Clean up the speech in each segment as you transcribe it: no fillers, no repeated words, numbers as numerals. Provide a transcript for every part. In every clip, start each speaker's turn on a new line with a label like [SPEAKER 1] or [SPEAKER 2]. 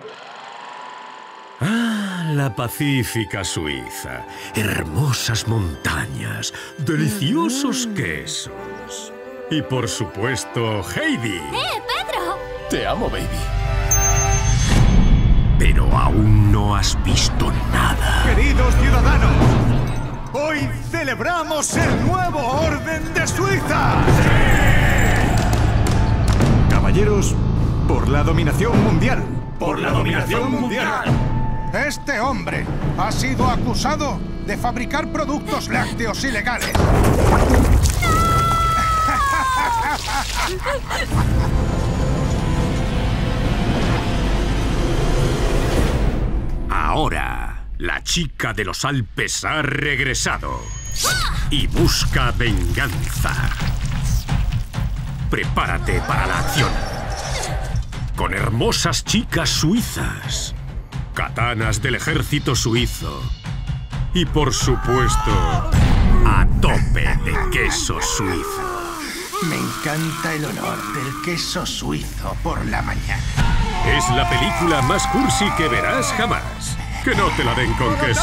[SPEAKER 1] Ah, la pacífica Suiza. Hermosas montañas, deliciosos quesos. Y por supuesto, Heidi.
[SPEAKER 2] Pedro!
[SPEAKER 3] Te amo, baby.
[SPEAKER 1] Pero aún no has visto nada.
[SPEAKER 4] Queridos ciudadanos, hoy celebramos el nuevo orden de Suiza. Caballeros, por la dominación mundial.
[SPEAKER 3] ¡Por la dominación mundial!
[SPEAKER 4] Este hombre ha sido acusado de fabricar productos lácteos ilegales.
[SPEAKER 1] Ahora, la chica de los Alpes ha regresado y busca venganza. Prepárate para la acción. Con hermosas chicas suizas, katanas del ejército suizo y, por supuesto, a tope de queso suizo.
[SPEAKER 4] Me encanta el olor del queso suizo por la mañana.
[SPEAKER 1] Es la película más cursi que verás jamás. Que no te la den con queso.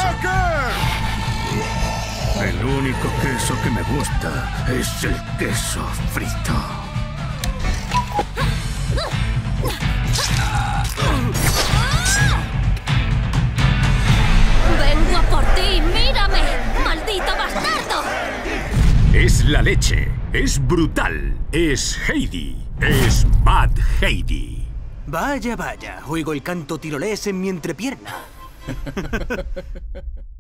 [SPEAKER 3] El único queso que me gusta es el queso frito.
[SPEAKER 2] ¡Vengo a por ti! ¡Mírame! ¡Maldito bastardo!
[SPEAKER 1] Es la leche. Es brutal. Es Heidi. Es Bad Heidi.
[SPEAKER 5] Vaya, vaya. Oigo el canto tirolés en mi entrepierna.